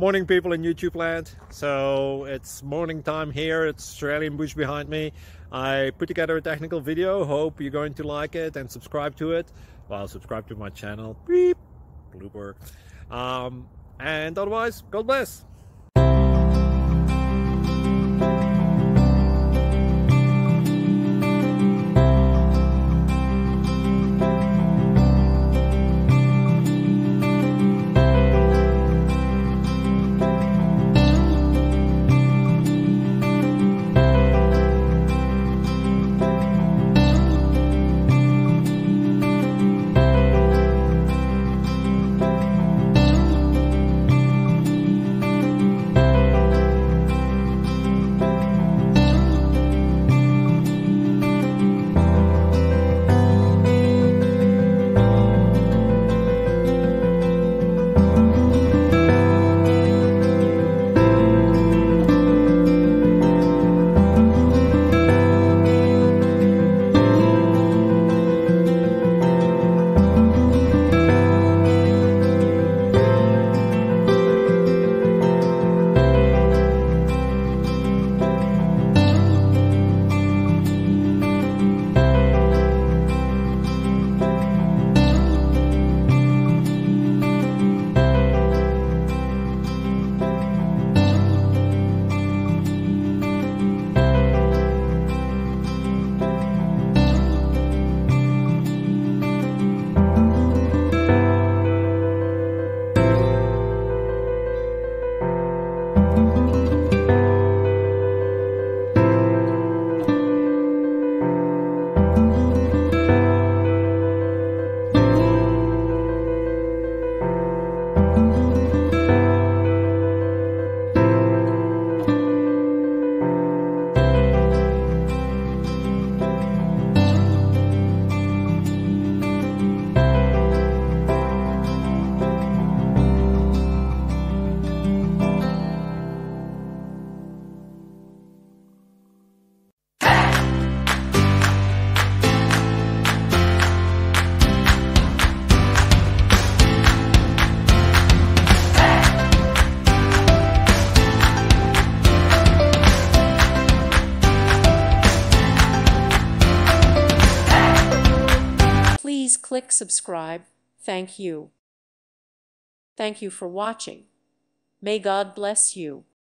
Morning people in YouTube land. So it's morning time here. It's Australian bush behind me. I put together a technical video. Hope you're going to like it and subscribe to it. Well, subscribe to my channel. Beep. Blooper. And otherwise, God bless. Please click subscribe. Thank you. Thank you for watching. May God bless you.